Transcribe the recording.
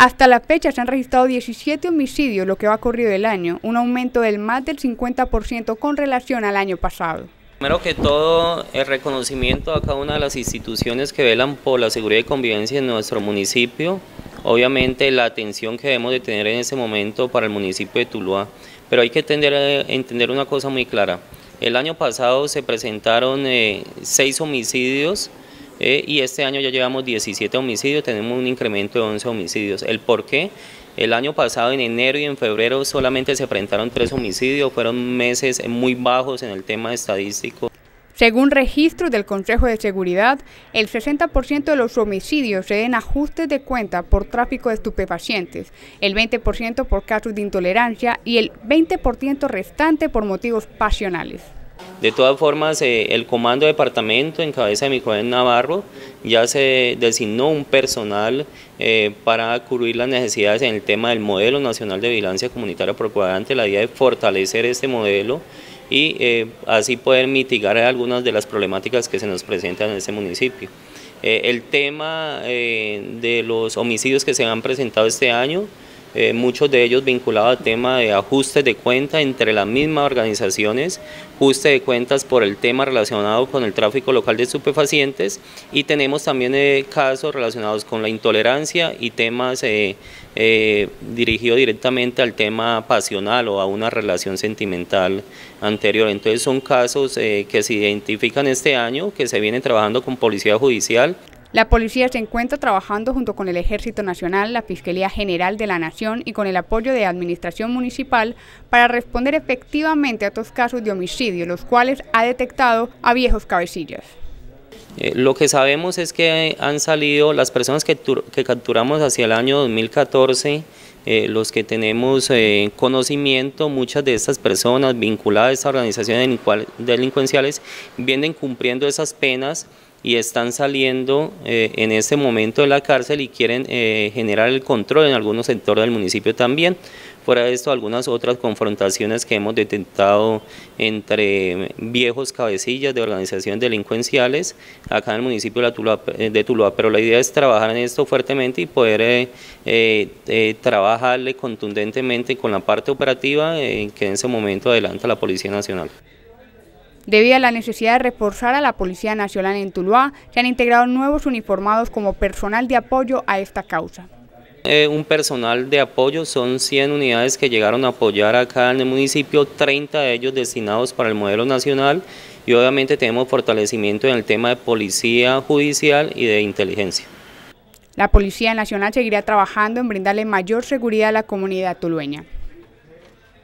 Hasta la fecha se han registrado 17 homicidios lo que va corrido el año, un aumento del más del 50% con relación al año pasado. Primero que todo, el reconocimiento a cada una de las instituciones que velan por la seguridad y convivencia en nuestro municipio. Obviamente la atención que debemos de tener en ese momento para el municipio de Tuluá, pero hay que entender una cosa muy clara. El año pasado se presentaron 6 homicidios y este año ya llevamos 17 homicidios, tenemos un incremento de 11 homicidios. ¿El por qué? El año pasado en enero y en febrero solamente se presentaron 3 homicidios, fueron meses muy bajos en el tema estadístico. Según registros del Consejo de Seguridad, el 60% de los homicidios se den ajustes de cuenta por tráfico de estupefacientes, el 20% por casos de intolerancia y el 20% restante por motivos pasionales. De todas formas, el comando de departamento en cabeza de mi coronel Navarro ya se designó un personal para cubrir las necesidades en el tema del modelo nacional de vigilancia comunitaria procurante, la idea de fortalecer este modelo y así poder mitigar algunas de las problemáticas que se nos presentan en este municipio. El tema de los homicidios que se han presentado este año, muchos de ellos vinculados al tema de ajustes de cuenta entre las mismas organizaciones, ajuste de cuentas por el tema relacionado con el tráfico local de estupefacientes, y tenemos también casos relacionados con la intolerancia y temas dirigidos directamente al tema pasional o a una relación sentimental anterior. Entonces son casos que se identifican este año, que se vienen trabajando con Policía Judicial. La policía se encuentra trabajando junto con el Ejército Nacional, la Fiscalía General de la Nación y con el apoyo de Administración Municipal para responder efectivamente a estos casos de homicidio, los cuales ha detectado a viejos cabecillas. Lo que sabemos es que han salido las personas que capturamos hacia el año 2014, los que tenemos conocimiento, muchas de estas personas vinculadas a estas organizaciones delincuenciales vienen cumpliendo esas penas y están saliendo en este momento de la cárcel y quieren generar el control en algunos sectores del municipio también. Fuera de esto, algunas otras confrontaciones que hemos detectado entre viejos cabecillas de organizaciones delincuenciales acá en el municipio de Tuluá, pero la idea es trabajar en esto fuertemente y poder trabajarle contundentemente con la parte operativa que en ese momento adelanta la Policía Nacional. Debido a la necesidad de reforzar a la Policía Nacional en Tuluá, se han integrado nuevos uniformados como personal de apoyo a esta causa. Un personal de apoyo, son 100 unidades que llegaron a apoyar acá en el municipio, 30 de ellos destinados para el modelo nacional, y obviamente tenemos fortalecimiento en el tema de policía judicial y de inteligencia. La Policía Nacional seguirá trabajando en brindarle mayor seguridad a la comunidad tulueña.